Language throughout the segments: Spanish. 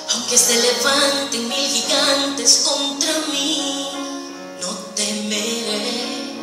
Aunque se levanten mil gigantes contra mí, no temeré.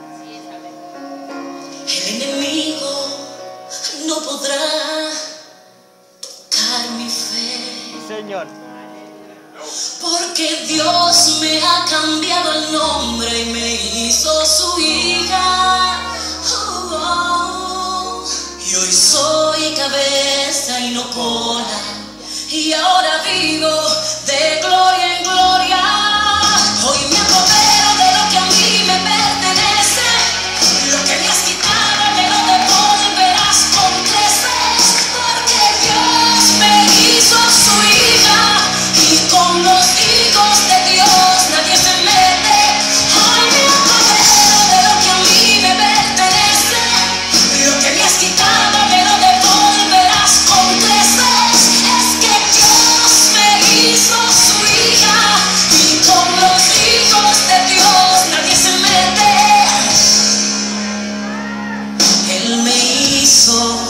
El enemigo no podrá tocar mi fe. Señor. Porque Dios me ha cambiado el nombre y me hizo su hija. Oh, oh. Y hoy soy cabeza y no cola. Y ahora vivo de gloria en gloria. Hoy me apodero de lo que a mí me pertenece. Lo que me has quitado me lo devolverás con creces. Porque Dios me hizo su hija. Y con los hijos de Dios nadie se mete. Hoy me apodero de lo que a mí me pertenece. Lo que me has quitado me lo devolverás con creces. Es que Dios me hizo su hija. Y con los hijos de Dios nadie se mete. Él me hizo